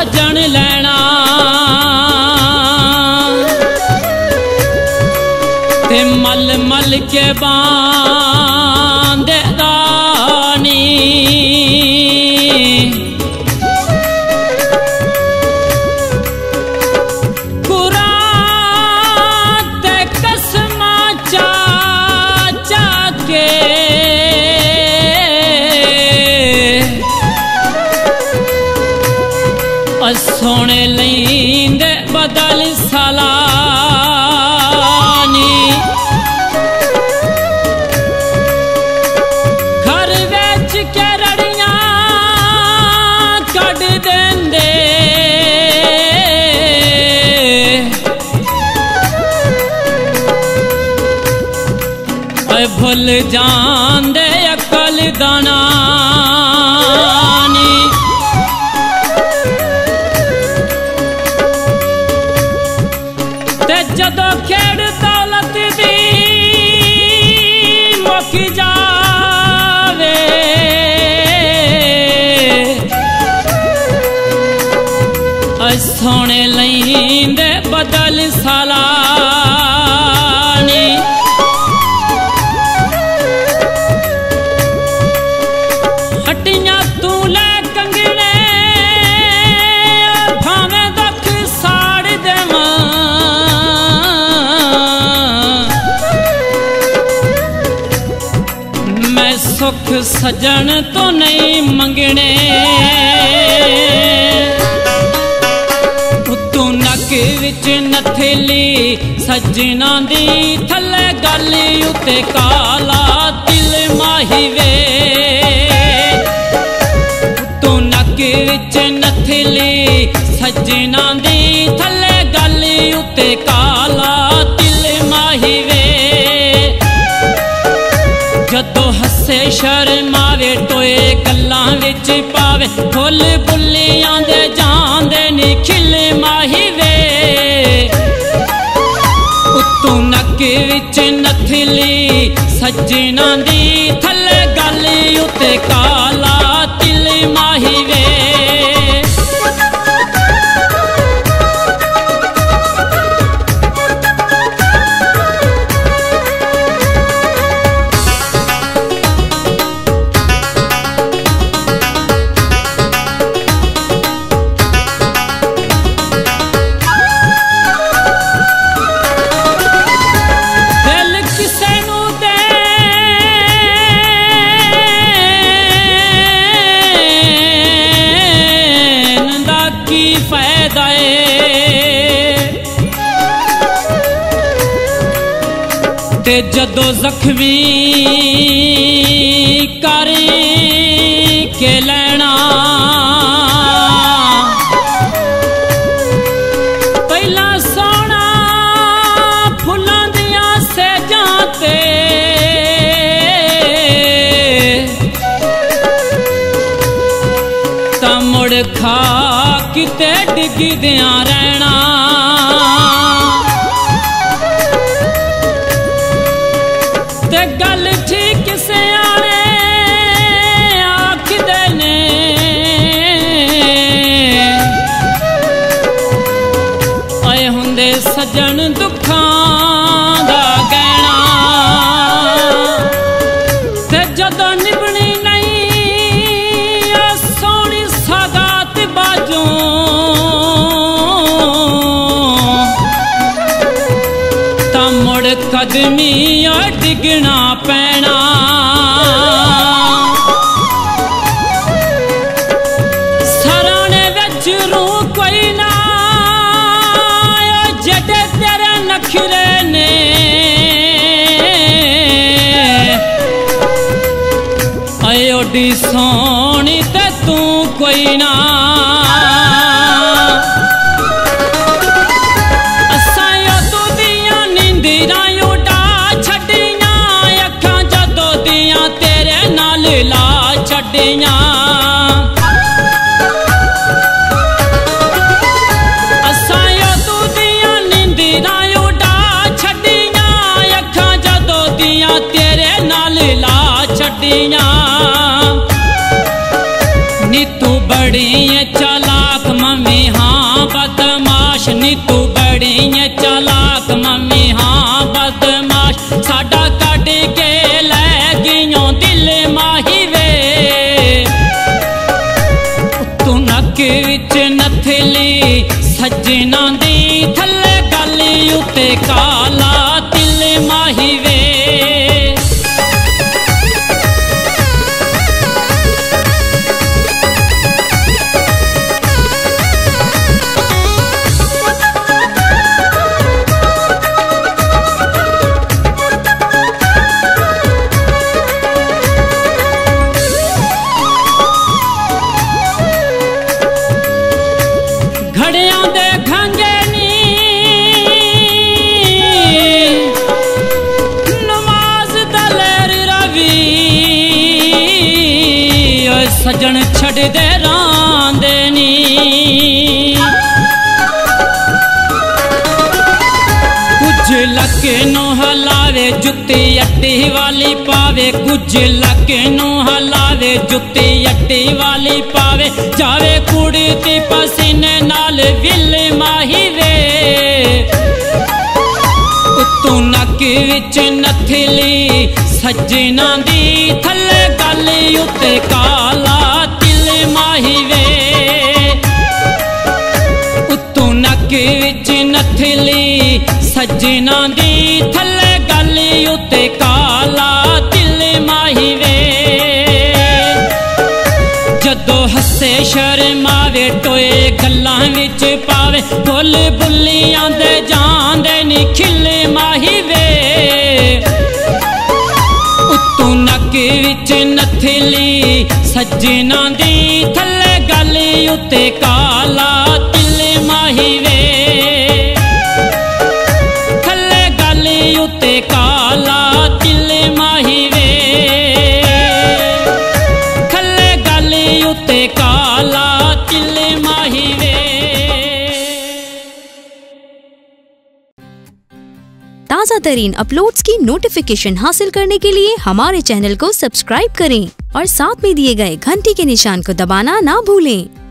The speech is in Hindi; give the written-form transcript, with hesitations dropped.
सजन लेना ते मल मल के बांधे दानी सोने लैंदे बदल सलानी घर विच के रड़ियां कढ देंदे भुल जांदे अकल दाना जदों खेड़ दौलत दी मुक जावे सोने लैंदे बदल सलानी हट्टियां तू ले कंगने भावें दुख साड़ देवां सुख सजन तो नहीं मंगने तू नक विच नथेली सजना दी थले गली उते काला तिल माही वे तू नक विच नथेली सजना दी थले गली उते काला तिल माही वे जदों हसे शर्मावे टोए गल्लां विच पावे फुल बुलियां दे जांदे नी खिल माही वे उत्तू नक विच नथली सजना दी थले गली उते काला तिल माही वे ते जदों जख्मी कर के लेना पहला सोना फुलां दियां सेजां ते तां मुड़ खा किते डिगदियां रहना गल ठीक से आने आखदे ने आए हुंदे सजन दुखां दा गहना ते जदों निभनी नहीं सोहनी सगात बाजों तां मुड़ कदमी डिगना पैना सराने विच रूह कोई ना जड़े तेरे नखरे ने आए ओडी सोहनी ते तू कोई ना असां तू दियां नींदरां उड़ा छड्डियां अखां जदों दियां तेरे नाल ला छड्डियां नी तू बड़ी चालाक मम्मी सजना दी थले गाली उत्ते काला तिल माही वे। घड़ियां दे खंगे नी नमाज दलेर रवि सजन छड़ दे रांदे नी। कुछ लके नो हलावे जुत्ती अट्टी वाली पावे, कुछ लके नो हलावे जुत्ती अट्टी वाली पावे। जावे कुड़ी ती पसीने नाल विल माही वे। उत्तू नक विच नथली सजना दी थले गाली उत्ते काला तिल माही वे। उत्तू नक विच नथली सजना दी थले गाली उत्ते काला तिल माही वे। जदों हसे शर्मावे टोए गल्लां विच पावे, फुल बुलियां दे जांदे नी खिल माही वे। उत्तू नक विच नथली सजना दी थले गाली उत्ते काला तिल माही वे। थले गाली उत्ते काला तिल माही वे। थले गाली उत्ते काला तिल माही वे। ताज़ा तरीन अपलोड्स की नोटिफिकेशन हासिल करने के लिए हमारे चैनल को सब्सक्राइब करें और साथ में दिए गए घंटी के निशान को दबाना ना भूलें।